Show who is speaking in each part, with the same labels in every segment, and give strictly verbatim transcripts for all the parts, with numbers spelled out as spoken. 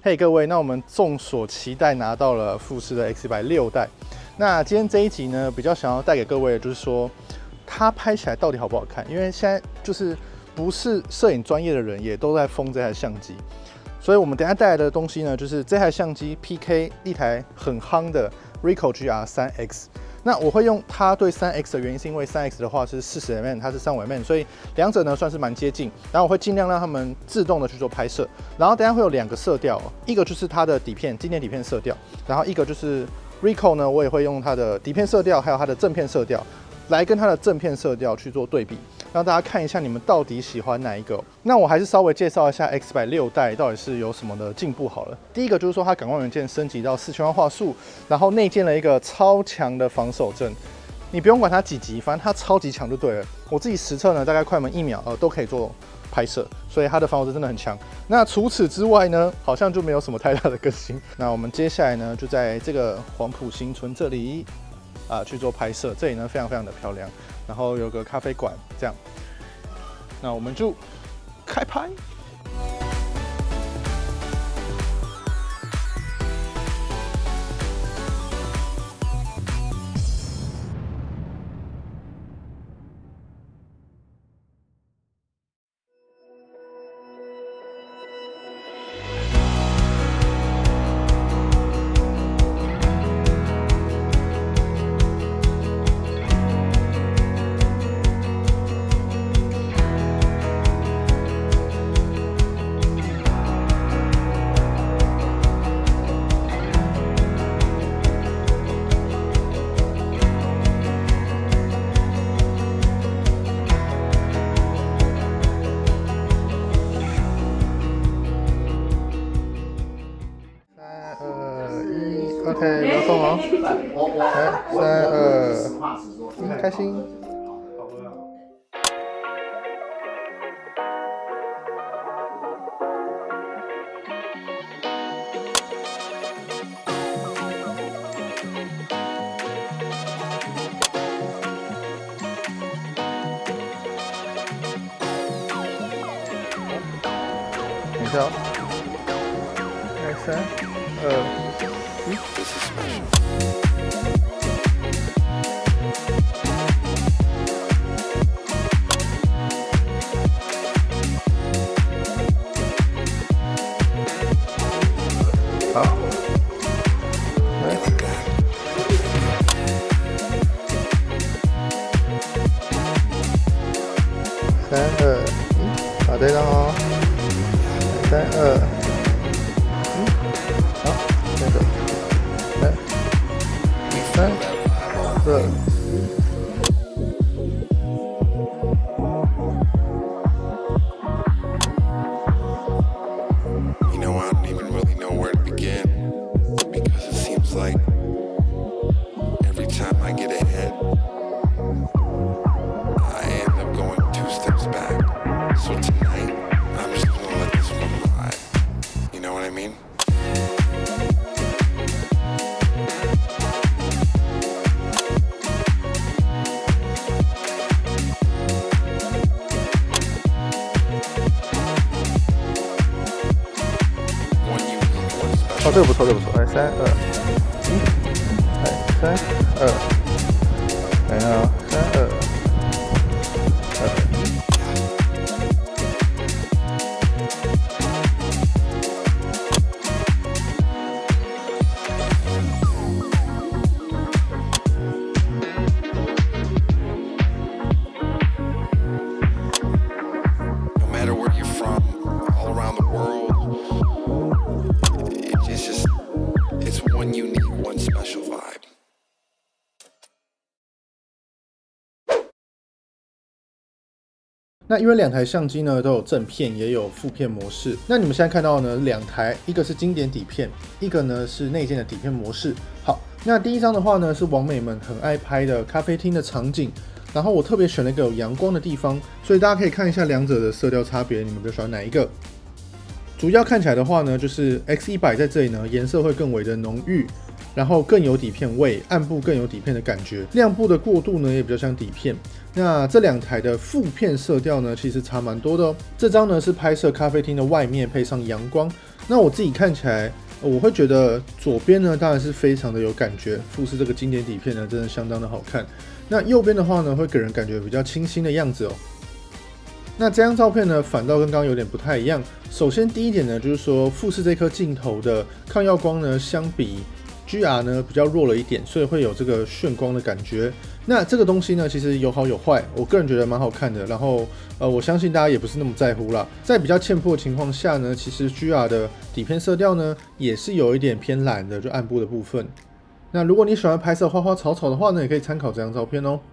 Speaker 1: 嘿， hey, 各位，那我们众所期待拿到了富士的 X 一百六代。那今天这一集呢，比较想要带给各位的就是说，它拍起来到底好不好看？因为现在就是不是摄影专业的人也都在疯这台相机，所以我们等一下带来的东西呢，就是这台相机 P K 一台很夯的 Ricoh G R 三 X。 那我会用它对三 X 的原因，是因为三 X 的话是四十 mm， 它是三十五 mm， 所以两者呢算是蛮接近。然后我会尽量让他们自动的去做拍摄。然后等一下会有两个色调，一个就是它的底片经典底片色调，然后一个就是 Ricoh 呢，我也会用它的底片色调，还有它的正片色调来跟它的正片色调去做对比，让大家看一下你们到底喜欢哪一个。那我还是稍微介绍一下 X 一百六代到底是有什么的进步好了。第一个就是说它感光元件升级到四千万画素，然后内建了一个超强的防手震，你不用管它几级，反正它超级强就对了。我自己实测呢，大概快门一秒呃都可以做拍摄，所以它的防手震真的很强。那除此之外呢，好像就没有什么太大的更新。那我们接下来呢，就在这个黄埔新村这里啊、呃、去做拍摄，这里呢非常非常的漂亮，然后有个咖啡馆这样。那我们就开拍。OK， 不要动哦。来，三二一，开心。等一下哦。来，三二。好，来，三二一，好，这张哦，三二一，好，这个，来，三二。哦，这个不错，这个不错。来，三二一，来，三二，来啊，三二二一。那因为两台相机呢都有正片也有负片模式，那你们现在看到呢两台，一个是经典底片，一个呢是内建的底片模式。好，那第一张的话呢是网美们很爱拍的咖啡厅的场景，然后我特别选了一个有阳光的地方，所以大家可以看一下两者的色调差别，你们比较喜欢哪一个？主要看起来的话呢，就是 X 一百 在这里呢颜色会更为的浓郁，然后更有底片味，暗部更有底片的感觉，亮部的过渡呢也比较像底片。那这两台的负片色调呢，其实差蛮多的哦。这张呢是拍摄咖啡厅的外面，配上阳光， 那我自己看起来，我会觉得左边呢当然是非常的有感觉，富士这个经典底片呢真的相当的好看。那右边的话呢，会给人感觉比较清新的样子哦。那这张照片呢，反倒跟刚刚有点不太一样。首先第一点呢，就是说富士这颗镜头的抗耀光呢，相比 G R 呢比较弱了一点，所以会有这个眩光的感觉。那这个东西呢，其实有好有坏，我个人觉得蛮好看的。然后呃，我相信大家也不是那么在乎啦。在比较欠曝的情况下呢，其实 G R 的底片色调呢，也是有一点偏蓝的，就暗部的部分。那如果你喜欢拍摄花花草草的话呢，也可以参考这张照片哦。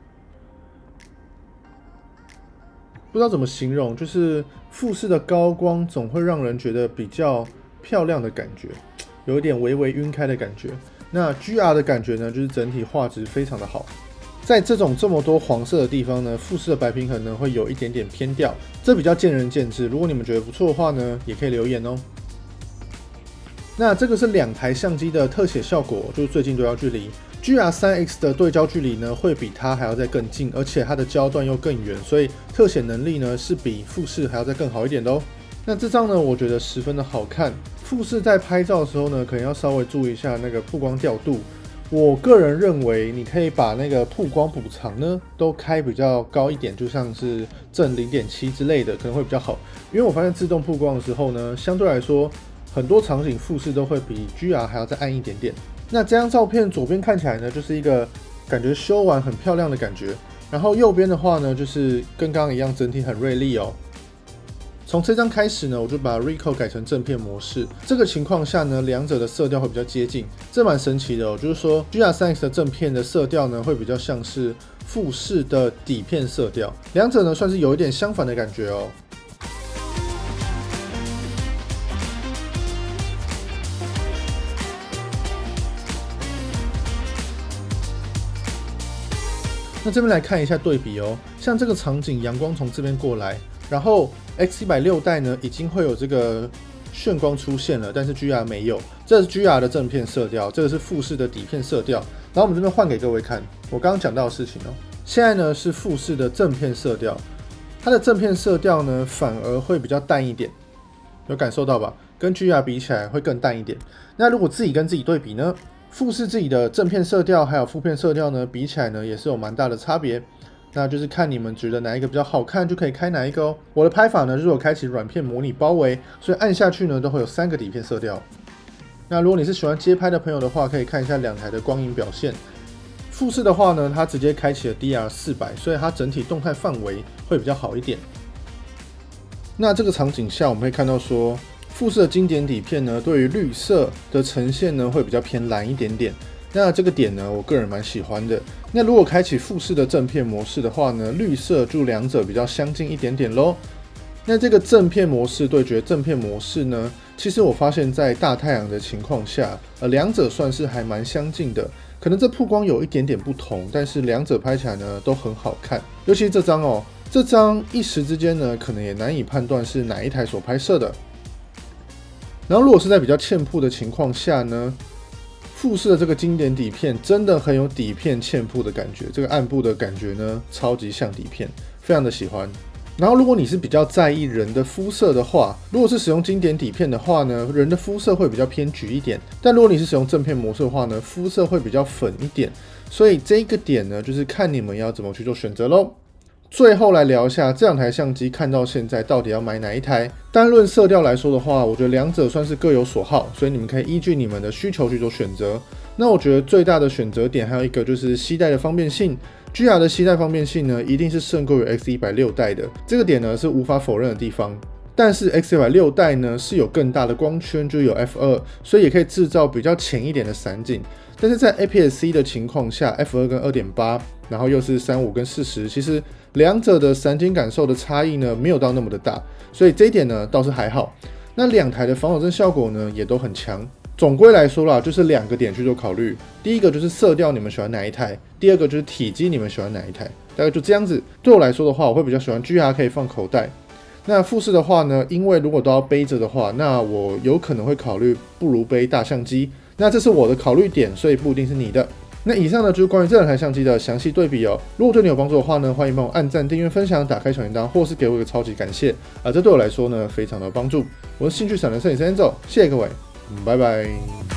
Speaker 1: 不知道怎么形容，就是富士的高光总会让人觉得比较漂亮的感觉，有一点微微晕开的感觉。那 G R 的感觉呢，就是整体画质非常的好。在这种这么多黄色的地方呢，富士的白平衡呢会有一点点偏掉，这比较见仁见智。如果你们觉得不错的话呢，也可以留言哦。那这个是两台相机的特写效果，就是最近对焦距离。G R 三 X 的对焦距离呢，会比它还要再更近，而且它的焦段又更远，所以特写能力呢是比富士还要再更好一点的哦。那这张呢，我觉得十分的好看。富士在拍照的时候呢，可能要稍微注意一下那个曝光调度。我个人认为，你可以把那个曝光补偿呢都开比较高一点，就像是正 零点七 之类的，可能会比较好。因为我发现自动曝光的时候呢，相对来说，很多场景富士都会比 G R 还要再暗一点点。那这张照片左边看起来呢，就是一个感觉修完很漂亮的感觉，然后右边的话呢，就是跟刚刚一样，整体很锐利哦。从这张开始呢，我就把 Recoil 改成正片模式。这个情况下呢，两者的色调会比较接近，这蛮神奇的哦。就是说 G R 三 X 的正片的色调呢，会比较像是富士的底片色调，两者呢算是有一点相反的感觉哦。那这边来看一下对比哦，像这个场景，阳光从这边过来，然后 X 一百六 代呢已经会有这个眩光出现了，但是 G R 没有，这是 G R 的正片色调，这个是富士的底片色调。然后我们这边换给各位看，我刚刚讲到的事情哦，现在呢是富士的正片色调，它的正片色调呢反而会比较淡一点，有感受到吧？跟 G R 比起来会更淡一点。那如果自己跟自己对比呢？富士自己的正片色调还有负片色调呢，比起来呢也是有蛮大的差别。那就是看你们觉得哪一个比较好看，就可以开哪一个哦。我的拍法呢，就是我开启软片模拟包围，所以按下去呢都会有三个底片色调。那如果你是喜欢街拍的朋友的话，可以看一下两台的光影表现。富士的话呢，它直接开启了 D R 四百，所以它整体动态范围会比较好一点。那这个场景下，我们会看到说，富士的经典底片呢，对于绿色的呈现呢，会比较偏蓝一点点。那这个点呢，我个人蛮喜欢的。那如果开启富士的正片模式的话呢，绿色就两者比较相近一点点咯。那这个正片模式对决正片模式呢，其实我发现在大太阳的情况下，呃，两者算是还蛮相近的。可能这曝光有一点点不同，但是两者拍起来呢都很好看。尤其是这张哦，这张一时之间呢，可能也难以判断是哪一台所拍摄的。然后如果是在比较欠曝的情况下呢，富士的这个经典底片真的很有底片欠曝的感觉，这个暗部的感觉呢，超级像底片，非常的喜欢。然后如果你是比较在意人的肤色的话，如果是使用经典底片的话呢，人的肤色会比较偏橘一点，但如果你是使用正片模式的话呢，肤色会比较粉一点。所以这个点呢，就是看你们要怎么去做选择咯。最后来聊一下这两台相机看到现在到底要买哪一台。单论色调来说的话，我觉得两者算是各有所好，所以你们可以依据你们的需求去做选择。那我觉得最大的选择点还有一个就是携带的方便性。G R 的携带方便性呢，一定是胜过于 X 一百六 代的，这个点呢是无法否认的地方。但是 X 一百六 代呢是有更大的光圈，就有 F 二，所以也可以制造比较浅一点的散景。但是在 A P S C 的情况下 ，F 二 跟 二点八， 然后又是三十五跟四十，其实两者的散景感受的差异呢没有到那么的大，所以这一点呢倒是还好。那两台的防守阵效果呢也都很强。总归来说啦，就是两个点去做考虑。第一个就是色调，你们喜欢哪一台？第二个就是体积，你们喜欢哪一台？大概就这样子。对我来说的话，我会比较喜欢 G R 可以放口袋。那富士的话呢，因为如果都要背着的话，那我有可能会考虑不如背大相机。那这是我的考虑点，所以不一定是你的。 那以上呢就是关于这两台相机的详细对比哦。如果对你有帮助的话呢，欢迎帮我按赞、订阅、分享、打开小铃铛，或是给我一个超级感谢啊，这对我来说呢非常的有帮助。我是兴趣散人摄影师 Enzo，谢谢各位，拜拜。